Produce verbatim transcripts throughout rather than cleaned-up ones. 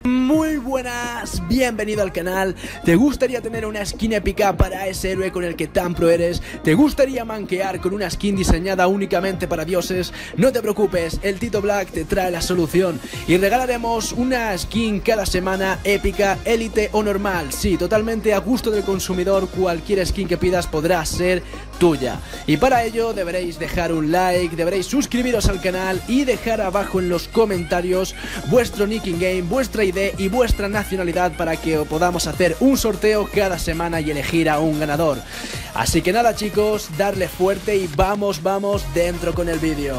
Muy buenas, bienvenido al canal. ¿Te gustaría tener una skin épica para ese héroe con el que tan pro eres? ¿Te gustaría manquear con una skin diseñada únicamente para dioses? No te preocupes, el Tito Black te trae la solución y regalaremos una skin cada semana, épica, élite o normal. Sí, totalmente a gusto del consumidor, cualquier skin que pidas podrá ser tuya. Y para ello deberéis dejar un like, deberéis suscribiros al canal y dejar abajo en los comentarios vuestro nick in game, vuestra I D y vuestra nacionalidad para que podamos hacer un sorteo cada semana y elegir a un ganador. Así que nada chicos, darle fuerte y vamos, vamos dentro con el vídeo.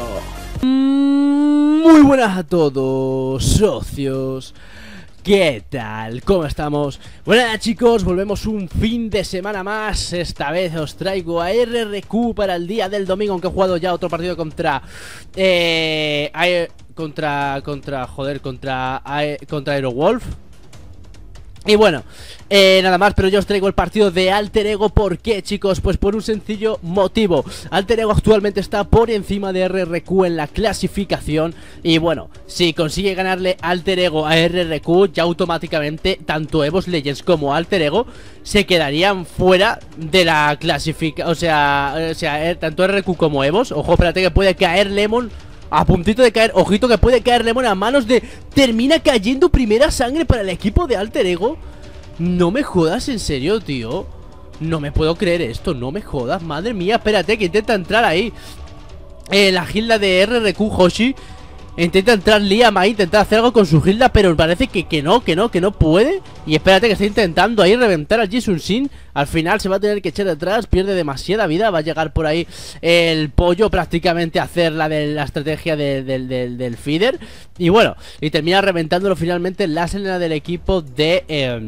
Muy buenas a todos, socios. ¿Qué tal? ¿Cómo estamos? Bueno chicos, volvemos un fin de semana más. Esta vez os traigo a R R Q para el día del domingo, aunque he jugado ya otro partido contra eh, Contra, contra, joder, contra Contra Aerowolf. Y bueno, eh, nada más, pero yo os traigo el partido de Alter Ego. ¿Por qué, chicos? Pues por un sencillo motivo. Alter Ego actualmente está por encima de R R Q en la clasificación. Y bueno, si consigue ganarle Alter Ego a R R Q, ya automáticamente tanto EVOS Legends como Alter Ego se quedarían fuera de la clasificación. O sea, o sea eh, tanto R R Q como EVOS. Ojo, espérate que puede caer Lemon. A puntito de caer, ojito que puede caer Lemon a manos de... Termina cayendo primera sangre para el equipo de Alter Ego. No me jodas, en serio, tío. No me puedo creer esto, no me jodas. Madre mía, espérate, que intenta entrar ahí eh, la gilda de R R Q, Hoshi. Intenta entrar Liam ahí, intenta hacer algo con su gilda, pero parece que, que no, que no, que no puede. Y espérate que está intentando ahí reventar al Jisung Sin. Al final se va a tener que echar atrás, pierde demasiada vida. Va a llegar por ahí el pollo prácticamente a hacer la de la estrategia de, de, de, del feeder. Y bueno, y termina reventándolo finalmente la Selena del equipo de, eh,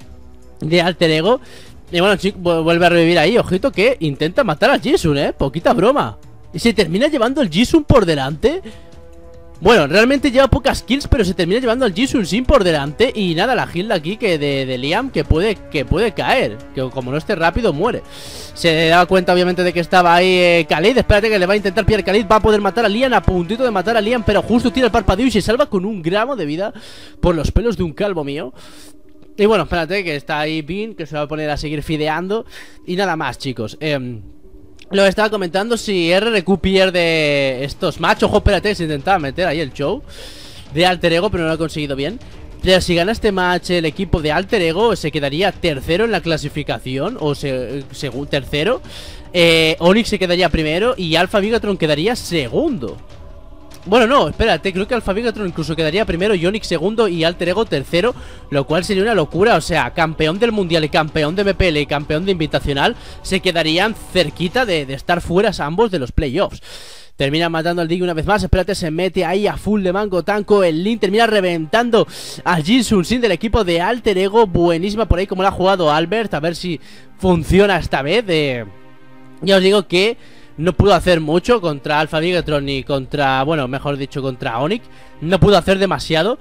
de Alter Ego. Y bueno, chicos, vuelve a revivir ahí, ojito que intenta matar al Jisung, eh, poquita broma. Y se termina llevando el Jisung por delante. Bueno, realmente lleva pocas kills, pero se termina llevando al Jisung Sin por delante. Y nada, la gilda aquí que de, de Liam que puede, que puede caer, que como no esté rápido muere. Se daba cuenta obviamente de que estaba ahí eh, Khalid. Espérate que le va a intentar pillar Khalid. Va a poder matar a Liam, a puntito de matar a Liam, pero justo tira el parpadeo y se salva con un gramo de vida por los pelos de un calvo mío. Y bueno, espérate que está ahí Bean, que se va a poner a seguir fideando. Y nada más, chicos. Eh... Lo estaba comentando, si R R Q pierde estos match, ojo, espérate, se intentaba meter ahí el show de Alter Ego, pero no lo ha conseguido bien. Pero si gana este match el equipo de Alter Ego, se quedaría tercero en la clasificación, o se, según tercero. eh, Onyx se quedaría primero y Alpha Bigatron quedaría segundo. Bueno, no, espérate, creo que Alpha Bigatron incluso quedaría primero y Onyx segundo y Alter Ego tercero, lo cual sería una locura. O sea, campeón del mundial y campeón de M P L y campeón de invitacional se quedarían cerquita de, de estar fuera ambos de los playoffs. Termina matando al Dig una vez más, espérate, se mete ahí a full de mango tanco. El Link termina reventando a Jisung Sin del equipo de Alter Ego. Buenísima por ahí como la ha jugado Albert, a ver si funciona esta vez. eh... Ya os digo que no pudo hacer mucho contra Alpha Bigatron ni contra, bueno, mejor dicho, contra Onyx. No pudo hacer demasiado.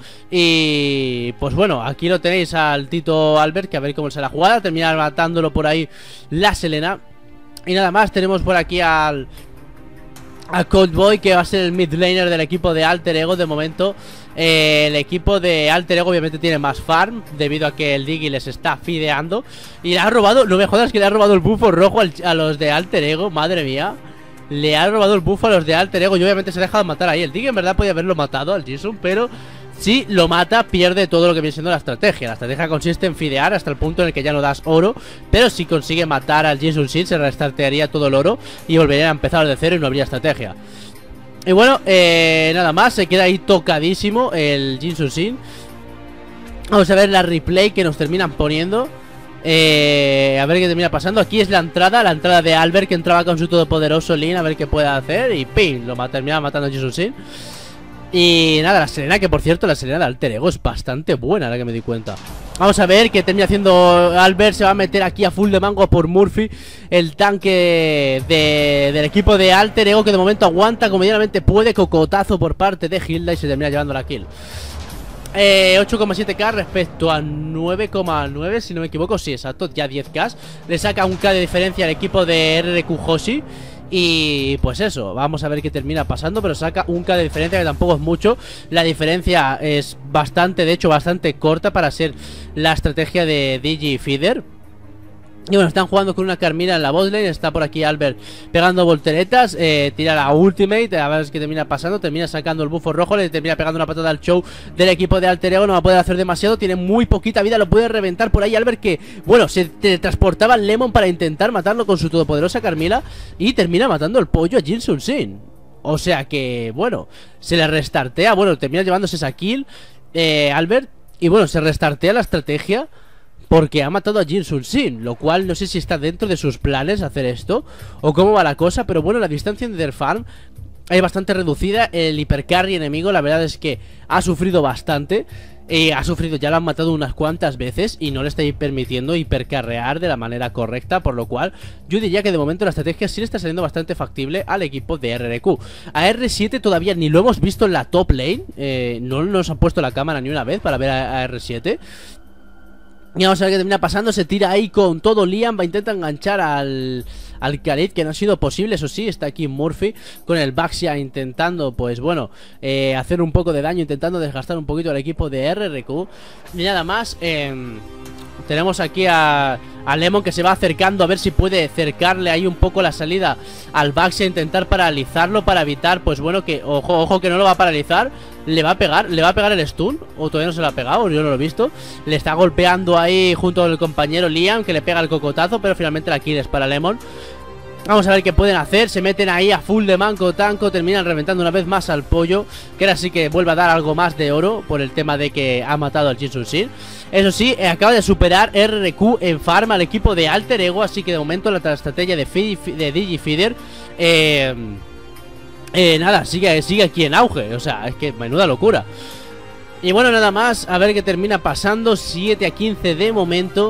Y pues bueno, aquí lo tenéis al Tito Albert, que a ver cómo se la jugada. Termina matándolo por ahí la Selena. Y nada más, tenemos por aquí al a Coldboy, que va a ser el mid laner del equipo de Alter Ego. De momento eh, el equipo de Alter Ego obviamente tiene más farm, debido a que el Diggy les está fideando. Y le ha robado, no me jodas que le ha robado el buffo rojo al, a los de Alter Ego. Madre mía, le ha robado el buffo a los de Alter Ego. Y obviamente se ha dejado matar ahí. El Diggy en verdad podía haberlo matado al Jisung, pero si lo mata, pierde todo lo que viene siendo la estrategia. La estrategia consiste en fidear hasta el punto en el que ya no das oro. Pero si consigue matar al Jisung Sin, se restartearía todo el oro y volvería a empezar de cero y no habría estrategia. Y bueno, eh, nada más, se queda ahí tocadísimo el Jisung Sin. Vamos a ver la replay que nos terminan poniendo. eh, A ver qué termina pasando. Aquí es la entrada, la entrada de Albert, que entraba con su todopoderoso Lin. A ver qué puede hacer y ¡pin! Lo termina matando a Jisung Sin. Y nada, la Selena, que por cierto la Selena de Alter Ego es bastante buena, ahora que me di cuenta. Vamos a ver qué termina haciendo Albert. Se va a meter aquí a full de mango por Murphy, el tanque de, del equipo de Alter Ego, que de momento aguanta como medianamente puede. Cocotazo por parte de Hilda y se termina llevando la kill. eh, ocho coma siete K respecto a nueve coma nueve, si no me equivoco. Sí, exacto, ya diez K. Le saca un K de diferencia al equipo de R R Q Hoshi. Y pues eso, vamos a ver qué termina pasando. Pero saca un K de diferencia, que tampoco es mucho. La diferencia es bastante, de hecho bastante corta para ser la estrategia de DigiFeeder. Y bueno, están jugando con una Carmina en la botlane. Está por aquí Albert pegando volteretas, eh, tira la ultimate, a ver qué termina pasando. Termina sacando el bufo rojo, le termina pegando una patada al show del equipo de Alter Ego. No va a poder hacer demasiado, tiene muy poquita vida, lo puede reventar por ahí Albert, que, bueno, se teletransportaba al Lemon para intentar matarlo con su todopoderosa Carmila. Y termina matando el pollo a Jin Sun Sin. O sea que, bueno, se le restartea, bueno, termina llevándose esa kill eh, Albert. Y bueno, se restartea la estrategia porque ha matado a Jin Sun Sin, lo cual no sé si está dentro de sus planes hacer esto o cómo va la cosa, pero bueno, la distancia de Farm es bastante reducida. El hipercarry enemigo, la verdad es que ha sufrido bastante. Eh, ha sufrido, ya lo han matado unas cuantas veces y no le está permitiendo hipercarrear de la manera correcta, por lo cual yo diría que de momento la estrategia sí le está saliendo bastante factible al equipo de R R Q. A R siete todavía ni lo hemos visto en la top lane, eh, no nos han puesto la cámara ni una vez para ver a, a R siete. Y vamos a ver qué termina pasando. Se tira ahí con todo Liam. Va a intentar enganchar al, al Khalid, que no ha sido posible, eso sí. Está aquí Murphy con el Baxia intentando, pues bueno, eh, hacer un poco de daño, intentando desgastar un poquito al equipo de R R Q. Y nada más, eh, tenemos aquí a, a Lemon, que se va acercando a ver si puede cercarle ahí un poco la salida al Baxia, intentar paralizarlo para evitar, pues bueno, que, ojo, ojo, que no lo va a paralizar. Le va a pegar, le va a pegar el stun, o todavía no se lo ha pegado, yo no lo he visto. Le está golpeando ahí junto al compañero Liam, que le pega el cocotazo, pero finalmente la kill es para Lemon. Vamos a ver qué pueden hacer. Se meten ahí a full de manco tanco. Terminan reventando una vez más al pollo, que ahora sí que vuelve a dar algo más de oro por el tema de que ha matado al Jin Sun Sin. Eso sí, eh, acaba de superar R R Q en farm al equipo de Alter Ego. Así que de momento la estrategia de, de DigiFeeder Eh... Eh, nada, sigue, sigue aquí en auge. O sea, es que menuda locura. Y bueno, nada más, a ver qué termina pasando. Siete a quince de momento.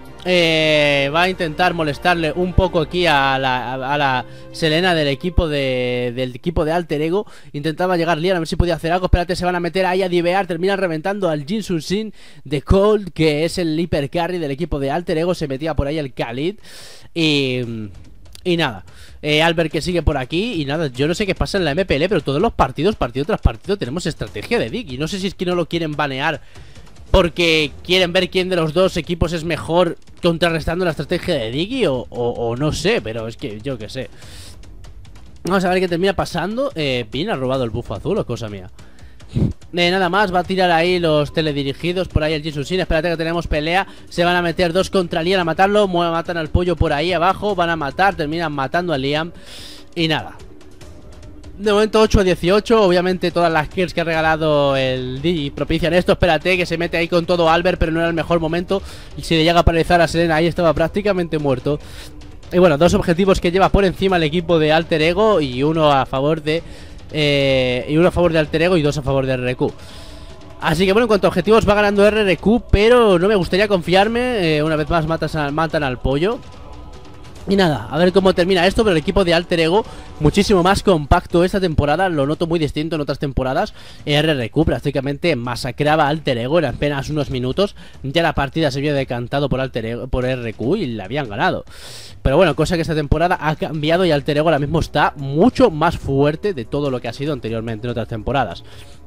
eh, Va a intentar molestarle un poco aquí a la, a, a la Selena del equipo de del equipo de Alter Ego. Intentaba llegar Lian a ver si podía hacer algo. Espérate, se van a meter ahí a divear. Termina reventando al Jin Sun Sin de Cold, que es el hipercarry del equipo de Alter Ego. Se metía por ahí el Khalid. Y... Y nada, eh, Albert que sigue por aquí. Y nada, yo no sé qué pasa en la M P L, pero todos los partidos, partido tras partido, tenemos estrategia de Dig. Y no sé si es que no lo quieren banear porque quieren ver quién de los dos equipos es mejor contrarrestando la estrategia de Diggy, o, o, o no sé, pero es que yo qué sé. Vamos a ver qué termina pasando. eh, Pin ha robado el bufo azul o cosa mía. Eh, nada más, va a tirar ahí los teledirigidos por ahí el Jin Sun Sin. Espérate que tenemos pelea. Se van a meter dos contra Liam a matarlo. Matan al pollo por ahí abajo. Van a matar, terminan matando a Liam. Y nada, de momento ocho a dieciocho. Obviamente todas las kills que ha regalado el Digi propician esto. Espérate que se mete ahí con todo Albert, pero no era el mejor momento. Y si le llega a paralizar a Selena, ahí estaba prácticamente muerto. Y bueno, dos objetivos que lleva por encima el equipo de Alter Ego. Y uno a favor de... Eh, y uno a favor de Alter Ego y dos a favor de R R Q. Así que bueno, en cuanto a objetivos va ganando R R Q, pero no me gustaría confiarme. eh, Una vez más matas a, matan al pollo. Y nada, a ver cómo termina esto. Pero el equipo de Alter Ego muchísimo más compacto esta temporada. Lo noto muy distinto en otras temporadas. R R Q prácticamente masacraba a Alter Ego en apenas unos minutos. Ya la partida se había decantado por, Alter Ego, por R R Q y la habían ganado. Pero bueno, cosa que esta temporada ha cambiado y Alter Ego ahora mismo está mucho más fuerte de todo lo que ha sido anteriormente en otras temporadas.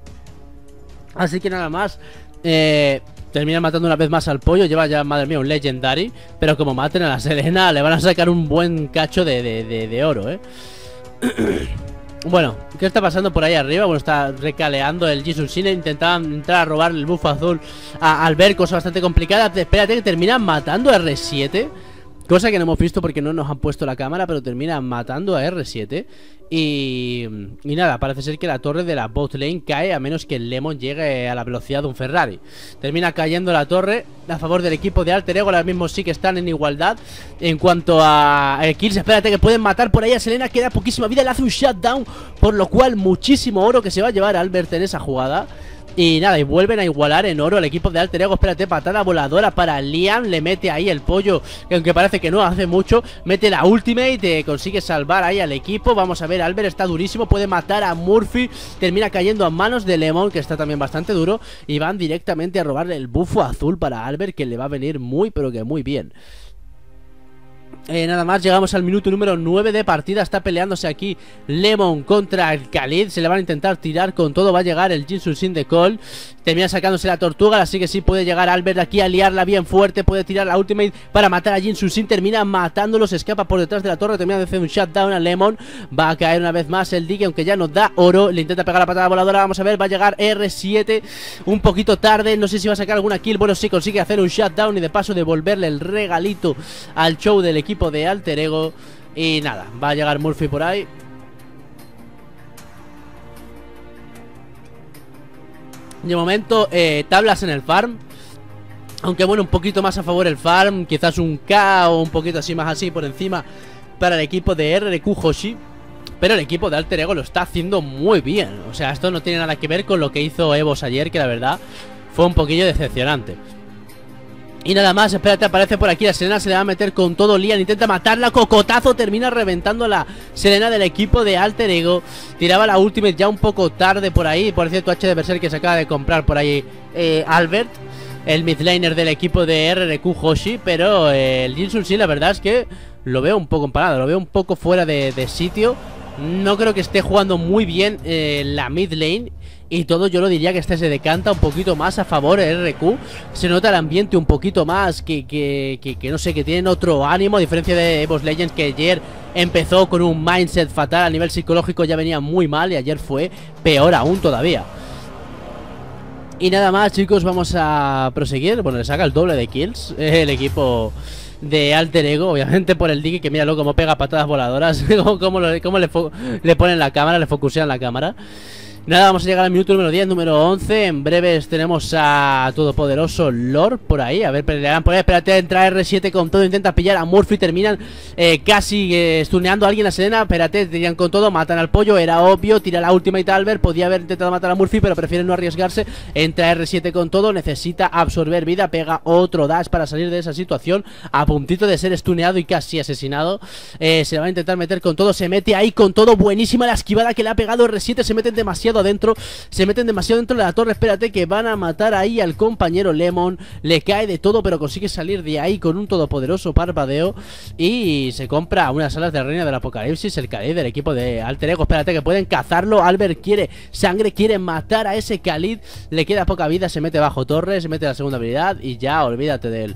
Así que nada más, eh... termina matando una vez más al pollo. Lleva ya, madre mía, un Legendary. Pero como maten a la Selena, le van a sacar un buen cacho de, de, de, de oro, ¿eh? Bueno, ¿qué está pasando por ahí arriba? Bueno, está recaleando el Jin Sun Sin. Intentaban entrar a robar el buff azul a Albert, cosa bastante complicada. Espérate que terminan matando a R siete. Cosa que no hemos visto porque no nos han puesto la cámara, pero termina matando a R siete. Y, y nada, parece ser que la torre de la bot lane cae a menos que el Lemon llegue a la velocidad de un Ferrari. Termina cayendo la torre a favor del equipo de Alter Ego. Ahora mismo sí que están en igualdad. En cuanto a eh, kills, espérate que pueden matar por ahí a Selena. Queda poquísima vida, le hace un shutdown, por lo cual muchísimo oro que se va a llevar Albert en esa jugada. Y nada, y vuelven a igualar en oro al equipo de Alter Ego. Espérate, patada voladora para Liam. Le mete ahí el pollo, que aunque parece que no hace mucho, mete la ultimate, eh, consigue salvar ahí al equipo. Vamos a ver, Albert está durísimo, puede matar a Murphy. Termina cayendo a manos de Lemon, que está también bastante duro. Y van directamente a robarle el bufo azul para Albert, que le va a venir muy, pero que muy bien. Eh, nada más, llegamos al minuto número nueve de partida. Está peleándose aquí Lemon contra el Khalid. Se le van a intentar tirar con todo. Va a llegar el Jin Sun-Sin de Cole. Termina sacándose la tortuga, así que sí puede llegar Albert aquí a liarla bien fuerte. Puede tirar la ultimate para matar a Jin Sun-Sin. Termina matándolo, se escapa por detrás de la torre. Termina de hacer un shutdown a Lemon. Va a caer una vez más el Dig, aunque ya nos da oro. Le intenta pegar la patada voladora, vamos a ver. Va a llegar R siete un poquito tarde. No sé si va a sacar alguna kill. Bueno, sí, consigue hacer un shutdown y de paso devolverle el regalito al show del equipo de Alter Ego. Y nada, va a llegar Murphy por ahí. De momento, eh, tablas en el farm. Aunque bueno, un poquito más a favor el farm. Quizás un K o un poquito así más así por encima para el equipo de R R Q Hoshi. Pero el equipo de Alter Ego lo está haciendo muy bien. O sea, esto no tiene nada que ver con lo que hizo Evos ayer, que la verdad fue un poquillo decepcionante. Y nada más, espérate, aparece por aquí la Selena, se le va a meter con todo. Lian intenta matarla, cocotazo, termina reventando la Selena del equipo de Alter Ego. Tiraba la ultimate ya un poco tarde por ahí. Por cierto, H de Berserk que se acaba de comprar por ahí eh, Albert, el midlaner del equipo de R R Q Hoshi. Pero eh, el Jin Sun-Sin la verdad es que lo veo un poco empanado, lo veo un poco fuera de, de sitio. No creo que esté jugando muy bien eh, la mid lane. Y todo yo lo diría que este se decanta un poquito más a favor de R R Q. Se nota el ambiente un poquito más que, que, que, que no sé, que tienen otro ánimo. A diferencia de Evos Legends, que ayer empezó con un mindset fatal. A nivel psicológico ya venía muy mal y ayer fue peor aún todavía. Y nada más, chicos, vamos a proseguir. Bueno, le saca el doble de kills el equipo de Alter Ego, obviamente por el Diggy, que míralo como pega patadas voladoras. Como, lo, como le, le ponen la cámara, le focusean la cámara. Nada, vamos a llegar al minuto número diez, número once. En breves tenemos a todopoderoso Lord por ahí. A ver, pelearán por ahí. Espérate, entra R siete con todo. Intenta pillar a Murphy. Terminan eh, casi eh, stuneando a alguien a Selena. Espérate, tiran con todo. Matan al pollo. Era obvio. Tira la ultimate Albert. Podía haber intentado matar a Murphy, pero prefieren no arriesgarse. Entra R siete con todo. Necesita absorber vida. Pega otro dash para salir de esa situación. A puntito de ser stuneado y casi asesinado. Eh, se va a intentar meter con todo. Se mete ahí con todo. Buenísima la esquivada que le ha pegado R siete. Se meten demasiado adentro, se meten demasiado dentro de la torre. Espérate, que van a matar ahí al compañero Lemon. Le cae de todo, pero consigue salir de ahí con un todopoderoso parpadeo. Y se compra unas alas de reina del apocalipsis, el Khalid del equipo de Alter Ego. Espérate, que pueden cazarlo. Albert quiere sangre, quiere matar a ese Khalid. Le queda poca vida, se mete bajo torre, se mete la segunda habilidad y ya, olvídate de él.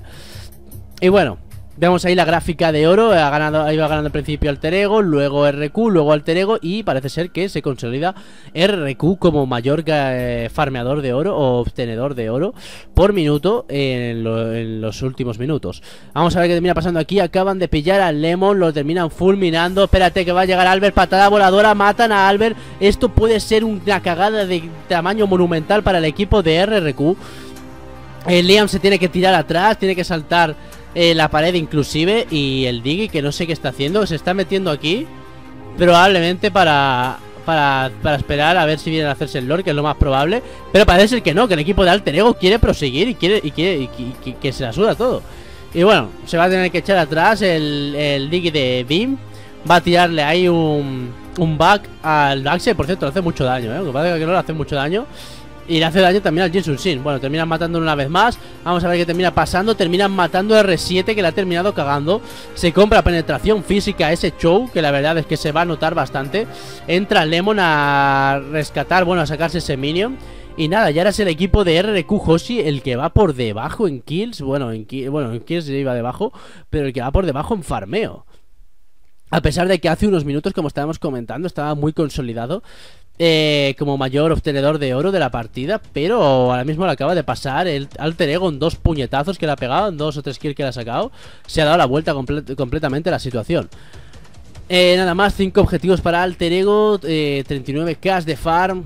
Y bueno, vemos ahí la gráfica de oro. Ha ganado, iba ganando al principio Alter Ego, luego R Q, luego Alter Ego. Y parece ser que se consolida R R Q como mayor eh, farmeador de oro o obtenedor de oro por minuto en, lo, en los últimos minutos. Vamos a ver qué termina pasando aquí. Acaban de pillar a Lemon, lo terminan fulminando. Espérate, que va a llegar Albert, patada voladora, matan a Albert. Esto puede ser una cagada de tamaño monumental para el equipo de R R Q. El Liam se tiene que tirar atrás, tiene que saltar Eh, la pared inclusive. Y el Diggy, que no sé qué está haciendo, se está metiendo aquí probablemente para, para, para esperar a ver si vienen a hacerse el Lord, que es lo más probable. Pero parece ser que no, que el equipo de Alter Ego quiere proseguir y quiere, y quiere y, y, y, que se la suda todo. Y bueno, se va a tener que echar atrás el, el Diggy de Beam. Va a tirarle ahí un, un back al Daxe. Por cierto, le hace mucho daño, ¿eh? Lo que pasa es que no le hace mucho daño. Y le hace daño también al Jin Sun-Sin. Bueno, terminan matando una vez más. Vamos a ver qué termina pasando. Terminan matando a R siete, que le ha terminado cagando. Se compra penetración física a ese show, que la verdad es que se va a notar bastante. Entra Lemon a rescatar, bueno, a sacarse ese minion. Y nada, ya ahora es el equipo de R R Q Hoshi el que va por debajo en kills. Bueno, en, ki bueno, en kills se iba debajo, pero el que va por debajo en farmeo. A pesar de que hace unos minutos, como estábamos comentando, estaba muy consolidado eh, como mayor obtenedor de oro de la partida. Pero ahora mismo le acaba de pasar el Alter Ego en dos puñetazos que le ha pegado, en dos o tres kills que le ha sacado. Se ha dado la vuelta comple completamente a la situación. eh, Nada más, cinco objetivos para Alter Ego, eh, treinta y nueve K de farm.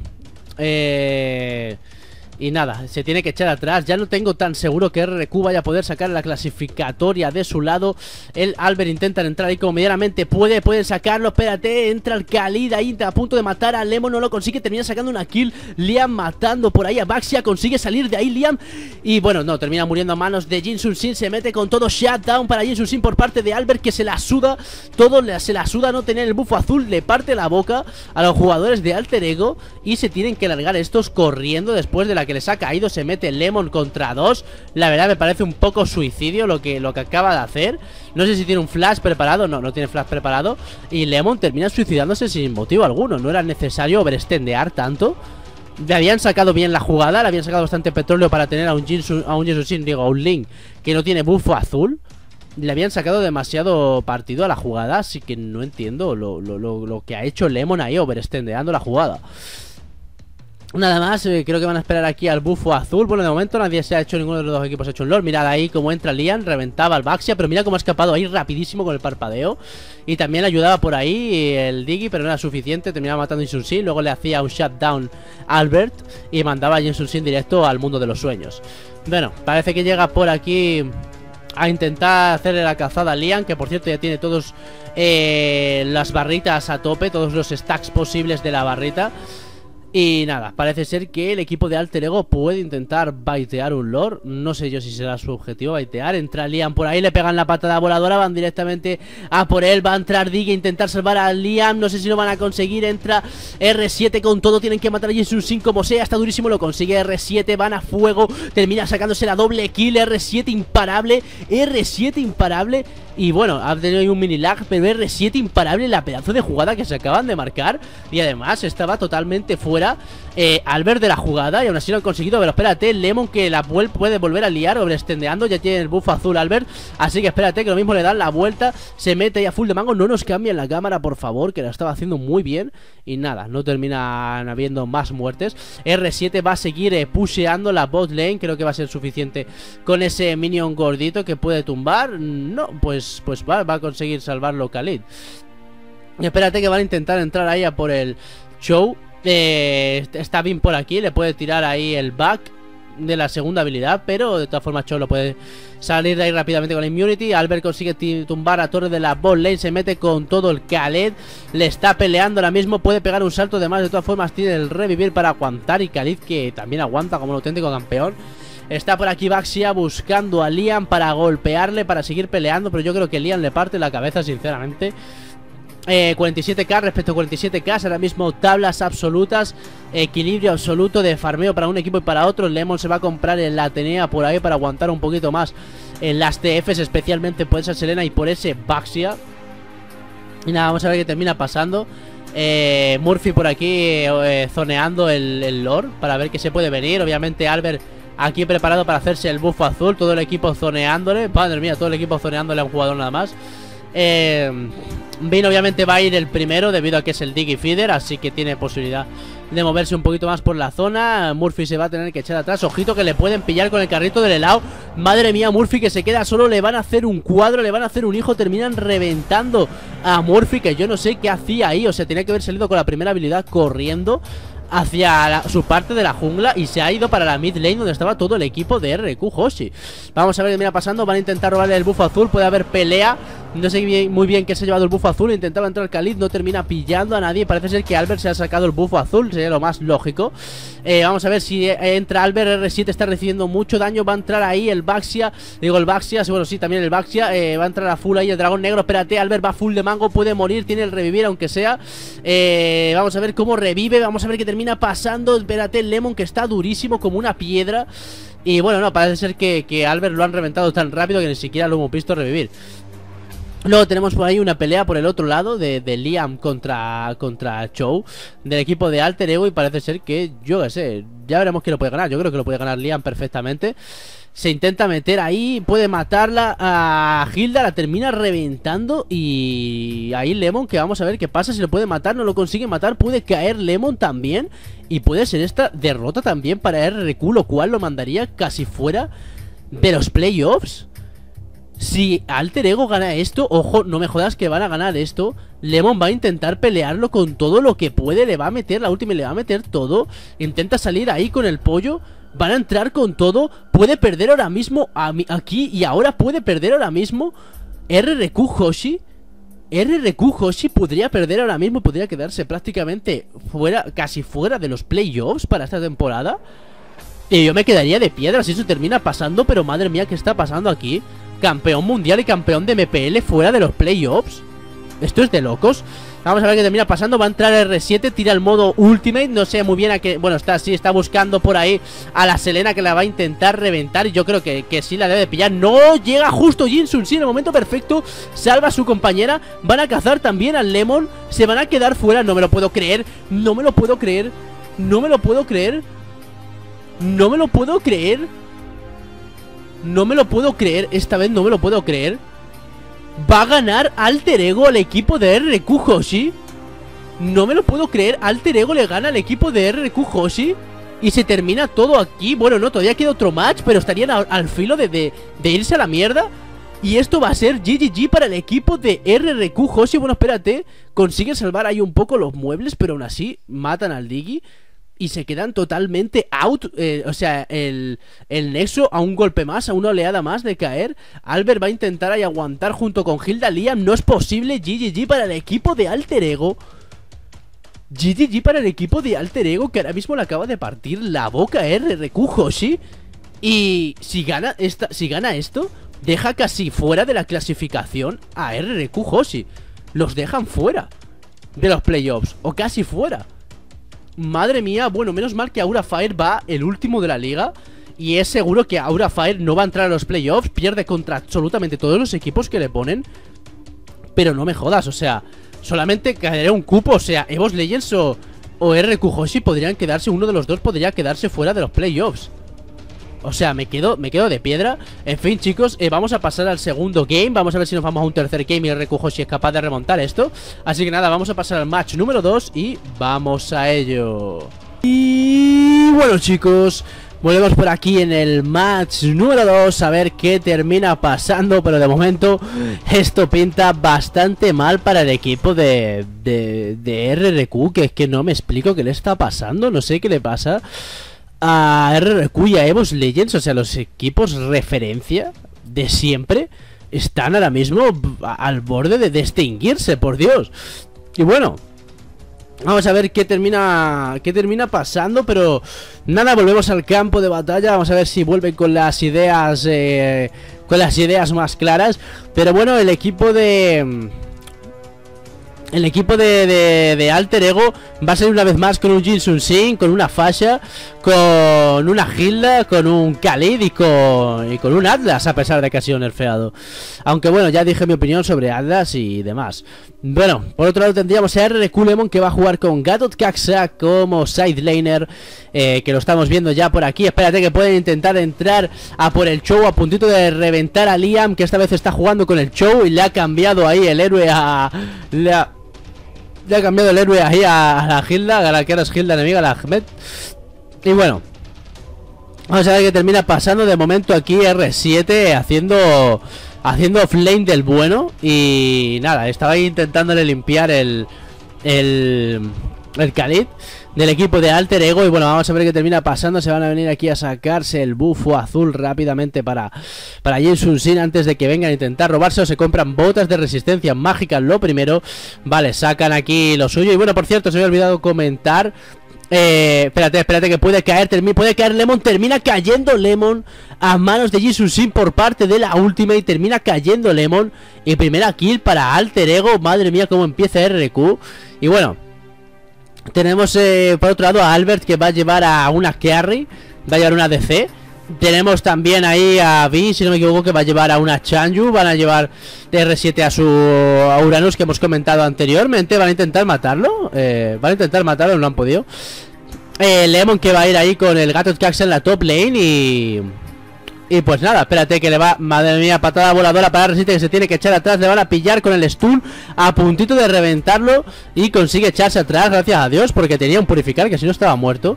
Eh... Y nada, se tiene que echar atrás. Ya no tengo tan seguro que R R Q vaya a poder sacar la clasificatoria de su lado. El Albert intenta entrar ahí como medianamente puede. Puede sacarlo, espérate. Entra el Khalid ahí a punto de matar a Lemon. No lo consigue, termina sacando una kill. Liam matando por ahí a Baxia. Consigue salir de ahí Liam. Y bueno, no, termina muriendo a manos de Jin Sun-Sin. Se mete con todo shutdown para Jin Sun-Sin por parte de Albert, que se la suda. Todo se la suda no tener el bufo azul. Le parte la boca a los jugadores de Alter Ego. Y se tienen que largar estos corriendo después de la que les ha caído. Se mete Lemon contra dos. La verdad me parece un poco suicidio lo que, lo que acaba de hacer. No sé si tiene un flash preparado. No, no tiene flash preparado. Y Lemon termina suicidándose sin motivo alguno. No era necesario overextendear tanto. Le habían sacado bien la jugada. Le habían sacado bastante petróleo para tener a un Jinsu, a un Jinsu, digo, a un Link que no tiene buffo azul. Le habían sacado demasiado partido a la jugada. Así que no entiendo lo, lo, lo, lo que ha hecho Lemon ahí, overextendeando la jugada. Nada más, eh, creo que van a esperar aquí al bufo azul. Bueno, de momento nadie se ha hecho, ninguno de los dos equipos ha hecho un lord. Mirad ahí cómo entra Lian, reventaba al Baxia, pero mira cómo ha escapado ahí rapidísimo con el parpadeo. Y también ayudaba por ahí el Diggy, pero no era suficiente, terminaba matando a Jinsun. Luego le hacía un shutdown a Albert y mandaba a Jinsun directo al mundo de los sueños. Bueno, parece que llega por aquí a intentar hacerle la cazada a Lian, que por cierto ya tiene todos eh, las barritas a tope, todos los stacks posibles de la barrita. Y nada, parece ser que el equipo de Alter Ego puede intentar baitear un lord. No sé yo si será su objetivo baitear. Entra Liam por ahí, le pegan la patada voladora, van directamente a por él. Va a entrar Dig a intentar salvar a Liam. No sé si lo van a conseguir. Entra R siete con todo, tienen que matar a Jinsun Sin como sea. Está durísimo, lo consigue R siete, van a fuego. Termina sacándose la doble kill. R siete imparable, R siete imparable. Y bueno, ha tenido ahí un mini lag, pero R siete imparable, la pedazo de jugada que se acaban de marcar. Y además estaba totalmente fuera eh, Albert de la jugada, y aún así lo han conseguido. Pero espérate, Lemon que la puede volver a liar, overextendeando, ya tiene el buff azul Albert. Así que espérate, que lo mismo le dan la vuelta. Se mete ya full de mango, no nos cambien la cámara por favor, que la estaba haciendo muy bien. Y nada, no terminan habiendo más muertes. R siete va a seguir eh, pusheando la bot lane, creo que va a ser suficiente con ese minion gordito que puede tumbar. No, pues Pues va, va a conseguir salvarlo Khalid. Y espérate que van a intentar entrar ahí a por el Show. eh, Está bien por aquí, le puede tirar ahí el back de la segunda habilidad, pero de todas formas Show lo puede salir de ahí rápidamente con la immunity. Albert consigue tumbar a torre de la bot lane, se mete con todo el Khalid, le está peleando ahora mismo, puede pegar un salto de más, de todas formas tiene el revivir para aguantar, y Khalid que también aguanta como un auténtico campeón. Está por aquí Baxia buscando a Liam para golpearle, para seguir peleando, pero yo creo que Liam le parte la cabeza sinceramente. eh, cuarenta y siete K respecto a cuarenta y siete K, ahora mismo tablas absolutas, equilibrio absoluto de farmeo para un equipo y para otro. Lemon se va a comprar el Atenea por ahí para aguantar un poquito más en las T Fs, especialmente por esa Selena y por ese Baxia. Y nada, vamos a ver qué termina pasando. eh, Murphy por aquí eh, zoneando el, el lore para ver qué se puede venir. Obviamente Albert aquí preparado para hacerse el buffo azul, todo el equipo zoneándole. Madre mía, todo el equipo zoneándole a un jugador nada más. eh, Vin obviamente va a ir el primero debido a que es el Diggy Feeder, así que tiene posibilidad de moverse un poquito más por la zona. Murphy se va a tener que echar atrás. Ojito que le pueden pillar con el carrito del helado. Madre mía, Murphy que se queda solo. Le van a hacer un cuadro, le van a hacer un hijo. Terminan reventando a Murphy, que yo no sé qué hacía ahí. O sea, tenía que haber salido con la primera habilidad corriendo hacia la, su parte de la jungla, y se ha ido para la mid lane donde estaba todo el equipo de R Q Hoshi. Vamos a ver qué mira pasando. Van a intentar robarle el buffo azul, puede haber pelea. No sé bien, muy bien que se ha llevado el buffo azul. Intentaba entrar Khalid, no termina pillando a nadie. Parece ser que Albert se ha sacado el buffo azul, sería lo más lógico. eh, Vamos a ver si entra Albert. R siete está recibiendo mucho daño. Va a entrar ahí el Baxia, digo el Baxia, bueno sí, también el Baxia. eh, Va a entrar a full ahí el dragón negro. Espérate, Albert va full de mango, puede morir, tiene el revivir aunque sea. eh, Vamos a ver cómo revive, vamos a ver qué termina pasando. Espérate, el Lemon que está durísimo como una piedra. Y bueno, no, parece ser que, que Albert lo han reventado tan rápido que ni siquiera lo hemos visto revivir. Luego tenemos por ahí una pelea por el otro lado de, de Liam contra, contra Chow, del equipo de Alter Ego, y parece ser que, yo qué sé, ya veremos quién lo puede ganar. Yo creo que lo puede ganar Liam perfectamente. Se intenta meter ahí, puede matarla a Hilda, la termina reventando. Y ahí Lemon, que vamos a ver qué pasa, si lo puede matar, no lo consigue matar. Puede caer Lemon también, y puede ser esta derrota también para R Q, lo cual lo mandaría casi fuera de los playoffs. Si Alter Ego gana esto, ojo, no me jodas que van a ganar esto. Lemon va a intentar pelearlo con todo lo que puede. Le va a meter la última y le va a meter todo. Intenta salir ahí con el pollo. Van a entrar con todo. Puede perder ahora mismo a mi, aquí y ahora puede perder ahora mismo R Q Hoshi. R Q Hoshi podría perder ahora mismo. Podría quedarse prácticamente fuera, casi fuera de los playoffs para esta temporada. Y yo me quedaría de piedra si eso termina pasando. Pero madre mía, ¿qué está pasando aquí? Campeón mundial y campeón de M P L fuera de los playoffs. Esto es de locos. Vamos a ver qué termina pasando. Va a entrar R siete, tira el modo Ultimate. No sé muy bien a qué... Bueno, está sí, está buscando por ahí a la Selena, que la va a intentar reventar. Y yo creo que, que sí la debe pillar. No, llega justo Jinsun, sí, en el momento perfecto. Salva a su compañera. Van a cazar también al Lemon. Se van a quedar fuera, no me lo puedo creer. No me lo puedo creer. No me lo puedo creer. No me lo puedo creer. No me lo puedo creer. Esta vez no me lo puedo creer. Va a ganar Alter Ego al equipo de R Q Hoshi. No me lo puedo creer. Alter Ego le gana al equipo de R Q Hoshi. Y se termina todo aquí. Bueno, no, todavía queda otro match, pero estarían al, al filo de, de, de irse a la mierda. Y esto va a ser G G G para el equipo de R Q Hoshi. Bueno, espérate. Consiguen salvar ahí un poco los muebles, pero aún así matan al Diggy. Y se quedan totalmente out, eh, o sea, el, el Nexo a un golpe más, a una oleada más de caer. Albert va a intentar ahí aguantar junto con Hilda. Liam, no es posible. G G G para el equipo de Alter Ego. G G G para el equipo de Alter Ego, que ahora mismo le acaba de partir la boca a R Q Hoshi. Y si gana, esta, si gana esto, deja casi fuera de la clasificación a R Q Hoshi. Los dejan fuera de los playoffs, o casi fuera. Madre mía, bueno, menos mal que Aura Fire va el último de la liga. Y es seguro que Aura Fire no va a entrar a los playoffs. Pierde contra absolutamente todos los equipos que le ponen. Pero no me jodas, o sea, solamente caerá un cupo. O sea, Evos Legends o, o R Q Hoshi podrían quedarse, uno de los dos podría quedarse fuera de los playoffs. O sea, me quedo, me quedo de piedra. En fin, chicos, eh, vamos a pasar al segundo game. Vamos a ver si nos vamos a un tercer game y R Q Hoshi es capaz de remontar esto. Así que nada, vamos a pasar al match número dos y vamos a ello. Y bueno, chicos, volvemos por aquí en el match número dos. A ver qué termina pasando. Pero de momento esto pinta bastante mal para el equipo de, de, de R Q. Que es que no me explico qué le está pasando. No sé qué le pasa a R Q y a Evos Legends. O sea, los equipos referencia de siempre están ahora mismo al borde de extinguirse, por Dios. Y bueno, vamos a ver qué termina qué termina pasando. Pero nada, volvemos al campo de batalla. Vamos a ver si vuelven con las ideas eh, con las ideas más claras. Pero bueno, el equipo de... El equipo de, de, de Alter Ego va a ser una vez más con un Jinsun Shin, con una Fasha, con una Hilda, con un Khalid y con, y con un Atlas, a pesar de que ha sido nerfeado. Aunque bueno, ya dije mi opinión sobre Atlas y demás. Bueno, por otro lado tendríamos a R Q Lemon, que va a jugar con Gatot Kaxa como side laner, eh, que lo estamos viendo ya por aquí. Espérate, que pueden intentar entrar a por el Chou, a puntito de reventar a Liam, que esta vez está jugando con el Chou y le ha cambiado ahí el héroe a... Le ha, le ha cambiado el héroe ahí a, a la Hilda, a la que ahora es Hilda enemiga, la Ahmed. Y bueno, vamos a ver qué termina pasando. De momento aquí R siete haciendo... Haciendo offlane del bueno. Y nada, estaba ahí intentándole limpiar el El El Khalid del equipo de Alter Ego. Y bueno, vamos a ver qué termina pasando. Se van a venir aquí a sacarse el bufo azul rápidamente para Para Jinsun Shin, antes de que vengan a intentar robarse. O se compran botas de resistencia mágica lo primero. Vale, sacan aquí lo suyo. Y bueno, por cierto, se me había olvidado comentar, Eh, espérate, espérate, que puede caer, puede caer Lemon, termina cayendo Lemon a manos de Jinsun Shin por parte de la Ultimate, termina cayendo Lemon. Y primera kill para Alter Ego. Madre mía, cómo empieza R Q. Y bueno, tenemos eh, por otro lado a Albert, que va a llevar a una carry, va a llevar una D C. Tenemos también ahí a V, si no me equivoco, que va a llevar a una Chanyu. Van a llevar de R siete a su a Uranus, que hemos comentado anteriormente. Van a intentar matarlo, eh, Van a intentar matarlo, no han podido. eh, Lemon, que va a ir ahí con el Gatot Kaxa en la top lane. Y... Y pues nada, espérate, que le va... Madre mía, patada voladora para R siete, que se tiene que echar atrás. Le van a pillar con el stun, a puntito de reventarlo. Y consigue echarse atrás, gracias a Dios, porque tenía un purificar, que si no estaba muerto.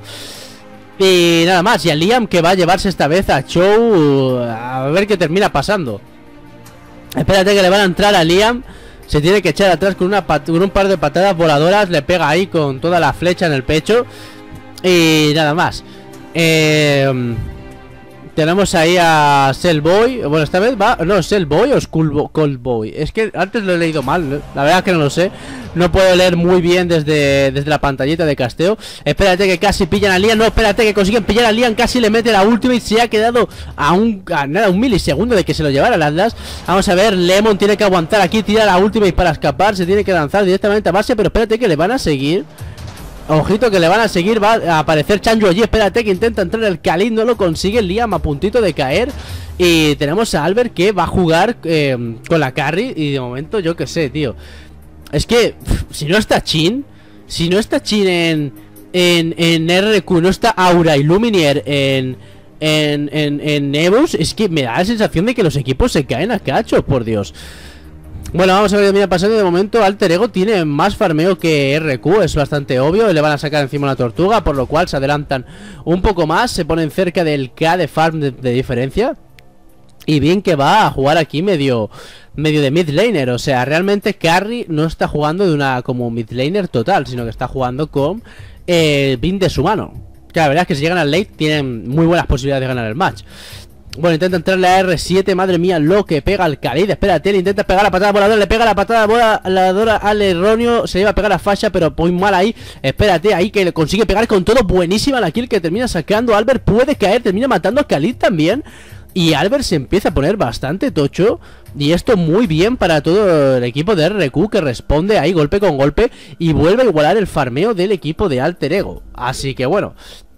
Y nada más, y a Liam, que va a llevarse esta vez a Chou. A ver qué termina pasando. Espérate, que le van a entrar a Liam. Se tiene que echar atrás con, una pat con un par de patadas voladoras. Le pega ahí con toda la flecha en el pecho. Y nada más. Eh... Tenemos ahí a Cellboy. Bueno, esta vez va... No, Cellboy o Skullboy. Es que antes lo he leído mal, ¿no? La verdad es que no lo sé. No puedo leer muy bien desde, desde la pantallita de casteo. Espérate que casi pillan a Liam. No, espérate que consiguen pillar a Liam. Casi le mete la ultimate. Se ha quedado a un... A nada, un milisegundo de que se lo llevara el Atlas. Vamos a ver, Lemon tiene que aguantar aquí. Tira la ultimate para escapar. Se tiene que lanzar directamente a base. Pero espérate que le van a seguir. Ojito que le van a seguir, va a aparecer Chanju allí. Espérate que intenta entrar el Khalid, no lo consigue. Liam a puntito de caer. Y tenemos a Albert que va a jugar eh, con la carry. Y de momento yo qué sé, tío. Es que pff, si no está Chin, si no está Chin en, en, en R Q, no está Aura y Luminaire en, en, en, en Nebus, es que me da la sensación de que los equipos se caen a cachos, por Dios. Bueno, vamos a ver qué viene pasando. De momento Alter Ego tiene más farmeo que R Q, es bastante obvio. Le van a sacar encima una tortuga, por lo cual se adelantan un poco más. Se ponen cerca del K de farm de, de diferencia. Y bien que va a jugar aquí medio medio de mid laner. O sea, realmente Carry no está jugando de una como mid laner total, sino que está jugando con eh, Bin de su mano. Que la verdad es que si llegan al late tienen muy buenas posibilidades de ganar el match. Bueno, intenta entrarle a R siete, madre mía, lo que pega al Khalid. Espérate, le intenta pegar la patada voladora, le pega la patada voladora al erróneo. Se iba a pegar a Fasha, pero muy mal ahí. Espérate, ahí que le consigue pegar con todo. Buenísima la kill que termina sacando. Albert puede caer, termina matando a Khalid también. Y Albert se empieza a poner bastante tocho. Y esto muy bien para todo el equipo de R Q, que responde ahí golpe con golpe y vuelve a igualar el farmeo del equipo de Alter Ego. Así que bueno,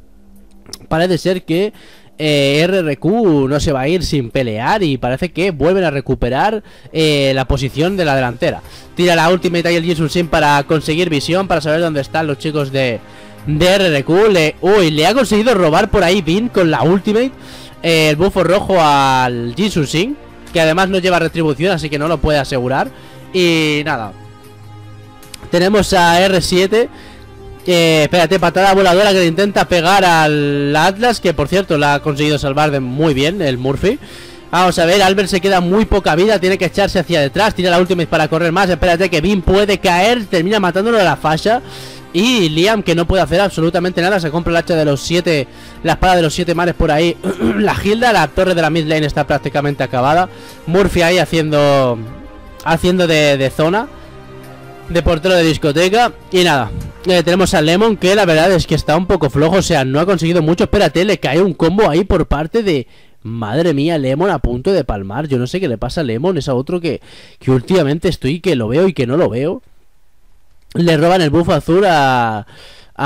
parece ser que Eh, R R Q no se va a ir sin pelear y parece que vuelven a recuperar eh, la posición de la delantera. Tira la ultimate ahí el Jin Sun para conseguir visión, para saber dónde están los chicos de, de R R Q. Le, uy, le ha conseguido robar por ahí Bin con la ultimate eh, el bufo rojo al Jin Sun, que además no lleva retribución, así que no lo puede asegurar. Y nada, tenemos a R siete. Eh, espérate, patada voladora que le intenta pegar al Atlas, que por cierto la ha conseguido salvar de muy bien el Murphy. Vamos a ver, Albert se queda muy poca vida, tiene que echarse hacia detrás, tira la ultimate para correr más. Espérate que Bin puede caer, termina matándolo a la Fasha. Y Liam, que no puede hacer absolutamente nada, se compra el hacha de los siete, la espada de los siete mares por ahí. La Hilda, la torre de la mid lane está prácticamente acabada. Murphy ahí haciendo Haciendo de, de zona, de portero de discoteca. Y nada, eh, tenemos a Lemon, que la verdad es que está un poco flojo, o sea, no ha conseguido mucho. Espérate, le cae un combo ahí por parte de... Madre mía, Lemon a punto de palmar. Yo no sé qué le pasa a Lemon, es a otro que, que últimamente estoy que lo veo y que no lo veo. Le roban el buff azul a, a,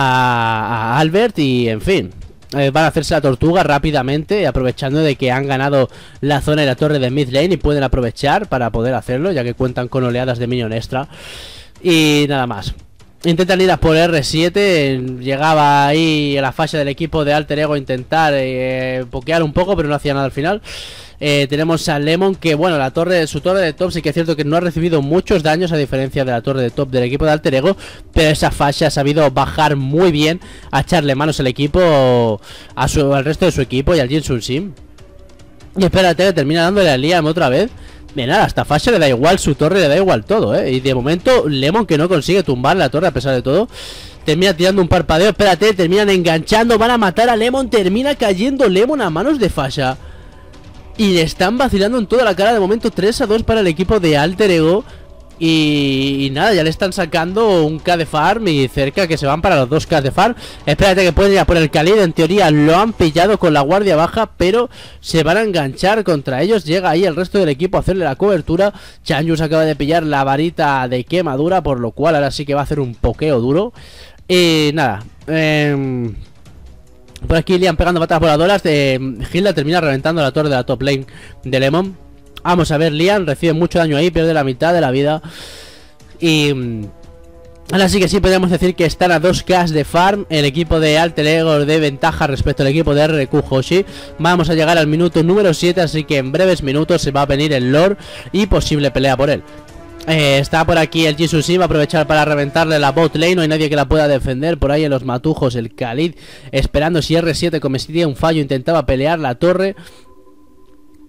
a Albert y en fin, eh, van a hacerse la tortuga rápidamente, aprovechando de que han ganado la zona y la torre de mid lane y pueden aprovechar para poder hacerlo, ya que cuentan con oleadas de minion extra. Y nada más. Intentan ir a por R siete. Llegaba ahí a la fase del equipo de Alter Ego a intentar eh, pokear un poco, pero no hacía nada al final. eh, Tenemos a Lemon, que bueno, la torre, su torre de top sí que es cierto que no ha recibido muchos daños, a diferencia de la torre de top del equipo de Alter Ego, pero esa fase ha sabido bajar muy bien, a echarle manos al equipo, a su, al resto de su equipo y al Jin Sun Sim. Y espérate, que termina dándole a Liam otra vez. De nada, hasta Fasha le da igual su torre, le da igual todo, eh. Y de momento Lemon, que no consigue tumbar la torre a pesar de todo, termina tirando un parpadeo. Espérate, terminan enganchando, van a matar a Lemon. Termina cayendo Lemon a manos de Fasha. Y le están vacilando en toda la cara. De momento tres a dos para el equipo de Alter Ego. Y, y nada, ya le están sacando un K de farm y cerca que se van para los dos K de farm. Espérate que pueden ir a por el Khalid. En teoría lo han pillado con la guardia baja, pero se van a enganchar contra ellos. Llega ahí el resto del equipo a hacerle la cobertura. Chanju se acaba de pillar la varita de quemadura, por lo cual ahora sí que va a hacer un pokeo duro. Y nada, eh, por aquí Liam pegando patadas voladoras. eh, Hilda termina reventando la torre de la top lane de Lemon. Vamos a ver, Liam recibe mucho daño ahí, pierde la mitad de la vida. Y ahora sí que sí podemos decir que están a dos K de farm el equipo de Alter Ego de ventaja respecto al equipo de R Q Hoshi. Vamos a llegar al minuto número siete, así que en breves minutos se va a venir el lore y posible pelea por él. Eh, está por aquí el Jin Sun, va a aprovechar para reventarle la bot lane. No hay nadie que la pueda defender. Por ahí en los matujos el Khalid esperando si R siete cometía un fallo, intentaba pelear la torre.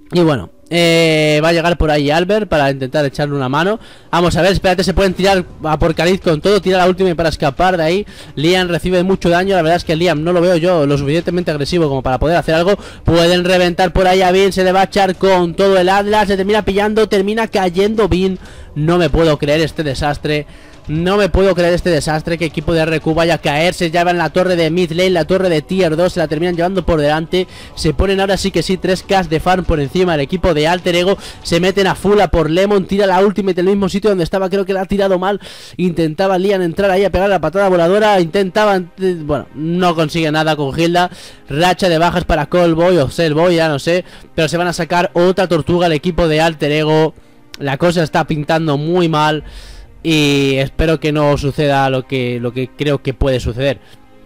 Y bueno, eh, va a llegar por ahí Albert para intentar echarle una mano. Vamos a ver, espérate, se pueden tirar a por Khalid con todo. Tira la última para escapar de ahí. Liam recibe mucho daño. La verdad es que Liam no lo veo yo lo suficientemente agresivo como para poder hacer algo. Pueden reventar por ahí a Bean. Se le va a echar con todo el Atlas. Se termina pillando, termina cayendo Bean. No me puedo creer este desastre. No me puedo creer este desastre. Que equipo de R Q vaya a caer. Se llevan la torre de mid lane, la torre de tier dos. Se la terminan llevando por delante. Se ponen ahora sí que sí tres K de farm por encima del equipo de Alter Ego. Se meten a full a por Lemon. Tira la ultimate en el mismo sitio donde estaba. Creo que la ha tirado mal. Intentaba Liam entrar ahí a pegar la patada voladora. Intentaban... Bueno, no consigue nada con Hilda. Racha de bajas para Callboy o Cellboy, ya no sé. Pero se van a sacar otra tortuga al equipo de Alter Ego. La cosa está pintando muy mal. Y espero que no suceda lo que, lo que creo que puede suceder.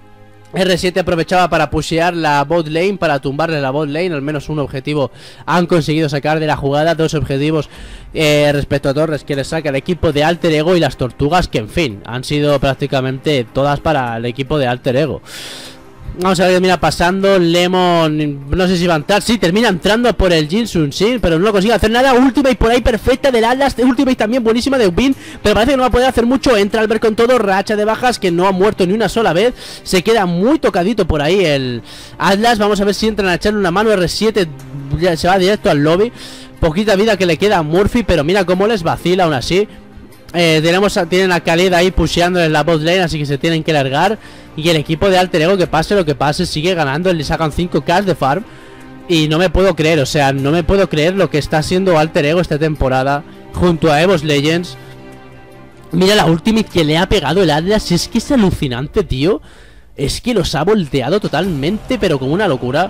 R siete aprovechaba para pushear la bot lane, para tumbarle la bot lane. Al menos un objetivo han conseguido sacar de la jugada. Dos objetivos eh, respecto a torres que le saca el equipo de Alter Ego. Y las tortugas que, en fin, han sido prácticamente todas para el equipo de Alter Ego. Vamos a ver qué termina pasando. Lemon, no sé si va a entrar. Sí, termina entrando por el Jin Sun Sin, pero no consigue hacer nada. Ultimate por ahí perfecta del Atlas. Ultimate también buenísima de Bean, pero parece que no va a poder hacer mucho. Entra Albert con todo. Racha de bajas que no ha muerto ni una sola vez. Se queda muy tocadito por ahí el Atlas. Vamos a ver si entran a echarle una mano. R siete ya se va directo al lobby. Poquita vida que le queda a Murphy, pero mira cómo les vacila aún así. Eh, tenemos a, tienen a Khalid ahí pusheando en la bot lane, así que se tienen que largar. Y el equipo de Alter Ego, que pase lo que pase, sigue ganando. Le sacan cinco K de farm. Y no me puedo creer, o sea, no me puedo creer lo que está haciendo Alter Ego esta temporada junto a Evo's Legends. Mira la ultimate que le ha pegado el Atlas. Es que es alucinante, tío. Es que los ha volteado totalmente, pero como una locura.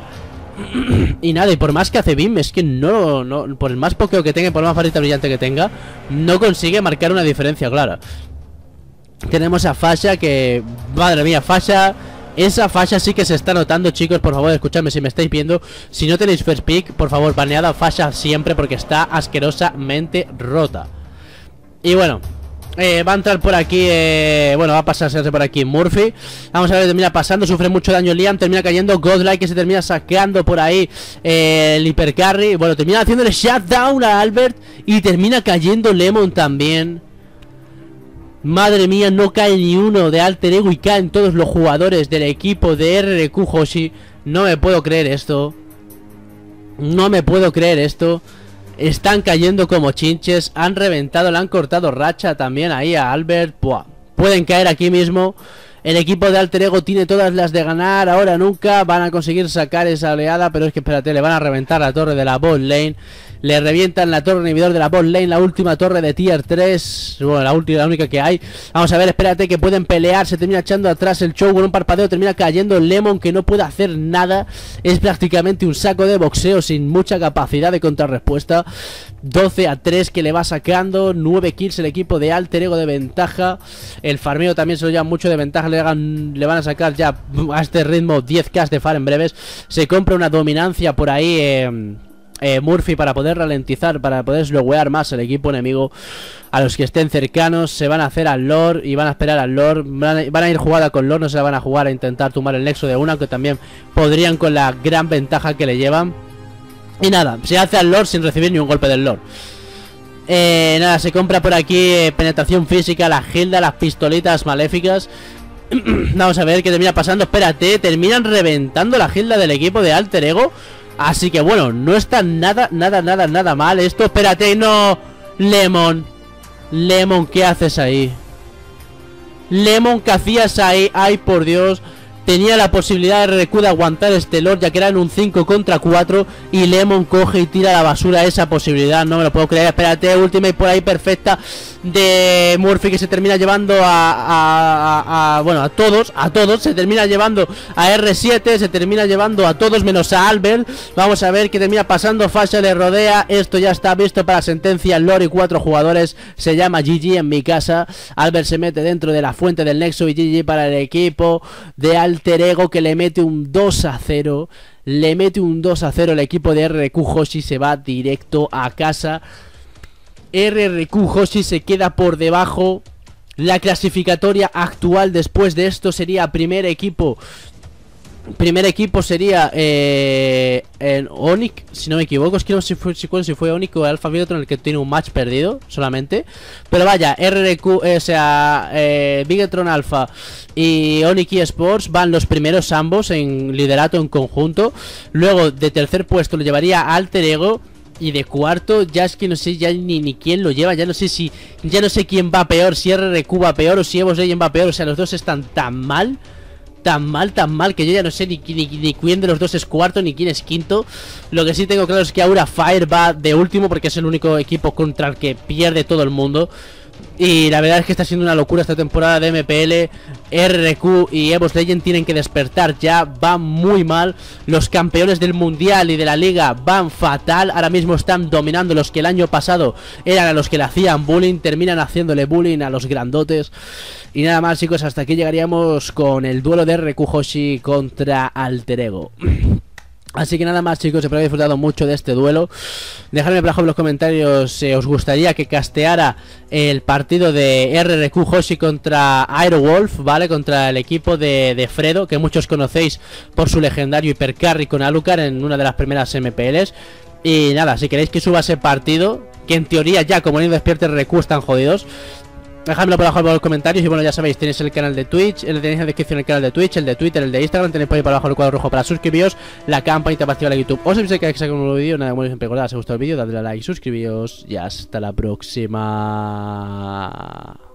Y nada, y por más que hace Beam, es que no, no, por el más pokeo que tenga y por el más varita brillante que tenga, no consigue marcar una diferencia clara. Tenemos a Fasha que... Madre mía, Fasha... Esa Fasha sí que se está notando, chicos. Por favor, escuchadme si me estáis viendo. Si no tenéis first pick, por favor, banead a Fasha siempre, porque está asquerosamente rota. Y bueno, eh, va a entrar por aquí, eh, bueno, va a pasarse por aquí Murphy. Vamos a ver, termina pasando, sufre mucho daño Liam. Termina cayendo Godlike, que se termina saqueando por ahí eh, el hipercarry. Bueno, termina haciéndole shutdown a Albert. Y termina cayendo Lemon también. Madre mía, no cae ni uno de Alter Ego y caen todos los jugadores del equipo de R Q Hoshi. No me puedo creer esto. No me puedo creer esto. Están cayendo como chinches. Han reventado, le han cortado racha también ahí a Albert. Buah. Pueden caer aquí mismo. El equipo de Alter Ego tiene todas las de ganar. Ahora nunca van a conseguir sacar esa oleada. Pero es que espérate, le van a reventar la torre de la bot lane. Le revientan la torre inhibidor de la bot lane. La última torre de tier tres. Bueno, la última, la única que hay. Vamos a ver, espérate que pueden pelear. Se termina echando atrás el show con un parpadeo. Termina cayendo Lemon, que no puede hacer nada. Es prácticamente un saco de boxeo sin mucha capacidad de contrarrespuesta. doce a tres que le va sacando. nueve kills el equipo de Alter Ego de ventaja. El farmeo también se lo lleva mucho de ventaja. Le, hagan, le van a sacar ya a este ritmo diez K de farm en breves. Se compra una dominancia por ahí eh, eh, Murphy para poder ralentizar, para poder slowear más el equipo enemigo. A los que estén cercanos se van a hacer al Lord y van a esperar al Lord. Van a, van a ir jugada con Lord, no se la van a jugar a intentar tumbar el nexo de una, que también podrían con la gran ventaja que le llevan. Y nada, se hace al Lord sin recibir ni un golpe del Lord. Eh, nada, se compra por aquí eh, penetración física, la Hilda, las pistolitas maléficas. Vamos a ver qué termina pasando. Espérate, terminan reventando la Hilda del equipo de Alter Ego. Así que bueno, no está nada, nada, nada, nada mal esto. Espérate, no. Lemon Lemon, ¿qué haces ahí? Lemon, ¿qué hacías ahí? Ay, por Dios. Tenía la posibilidad de R Q de aguantar este Lord, ya que eran un cinco contra cuatro. Y Lemon coge y tira a la basura esa posibilidad. No me lo puedo creer. Espérate, ultimate por ahí perfecta de Murphy, que se termina llevando a, a, a, a bueno, a todos, a todos. Se termina llevando a R siete, se termina llevando a todos menos a Albert. Vamos a ver qué termina pasando. Fasha le rodea. Esto ya está visto para sentencia. Lord y cuatro jugadores. Se llama G G en mi casa. Albert se mete dentro de la fuente del nexo y G G para el equipo de Alter Ego, que le mete un dos a cero. Le mete un dos a cero el equipo de R Q Hoshi. Se va directo a casa. R Q Hoshi se queda por debajo. La clasificatoria actual después de esto sería primer equipo primer equipo sería eh, en Onic, si no me equivoco. Es que no sé si fue, si fue, si fue Onic o Alpha Biotron el que tiene un match perdido solamente. Pero vaya, R R Q, eh, o sea, eh, Bigetron Alpha y Onic eSports van los primeros ambos en liderato en conjunto. Luego de tercer puesto lo llevaría Alter Ego. Y de cuarto, ya es que no sé ya ni, ni quién lo lleva. Ya no sé si, ya no sé quién va peor. Si R R Q va peor o si Evo Legend va peor. O sea, los dos están tan mal, tan mal, tan mal, que yo ya no sé ni, ni, ni quién de los dos es cuarto ni quién es quinto. Lo que sí tengo claro es que Aura Fire va de último, porque es el único equipo contra el que pierde todo el mundo. Y la verdad es que está siendo una locura esta temporada de M P L. R R Q y Evo Legend tienen que despertar ya, van muy mal. Los campeones del mundial y de la liga van fatal. Ahora mismo están dominando los que el año pasado eran a los que le hacían bullying. Terminan haciéndole bullying a los grandotes. Y nada más, chicos, hasta aquí llegaríamos con el duelo de R R Q Hoshi contra Alter Ego. Así que nada más, chicos, espero que hayáis disfrutado mucho de este duelo. Dejadme por abajo en los comentarios si os gustaría que casteara el partido de R R Q Hoshi contra Aerowolf, ¿vale? Contra el equipo de, de Fredo, que muchos conocéis por su legendario hipercarry con Alucard en una de las primeras M P Ls. Y nada, si queréis que suba ese partido, que en teoría ya como no despierte R R Q están jodidos, dejadmelo por abajo en los comentarios. Y bueno, ya sabéis, tenéis el canal de Twitch, el tenéis en la descripción el canal de Twitch, el de Twitter, el de Instagram. Tenéis por ahí por abajo el cuadro rojo para suscribiros, la campanita para activar la YouTube. Os aviso que hay que sacar un nuevo vídeo. Nada, como siempre, recordad, si os ha gustado el vídeo, dadle a like, suscribíos y hasta la próxima.